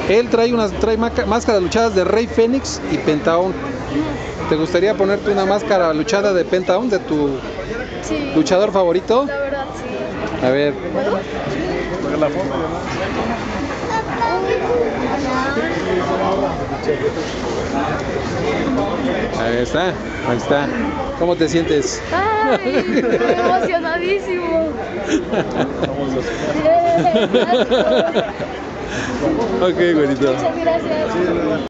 Él trae máscaras luchadas de Rey Fénix y Pentaón. ¿Te gustaría ponerte una máscara luchada de Pentaón, de tu luchador favorito? La verdad, sí. A ver. ¿Puedo? La foto, Ahí está, ahí está. ¿Cómo te sientes? ¡Ay! Estoy emocionadísimo. Ok, güerito. Muchas gracias.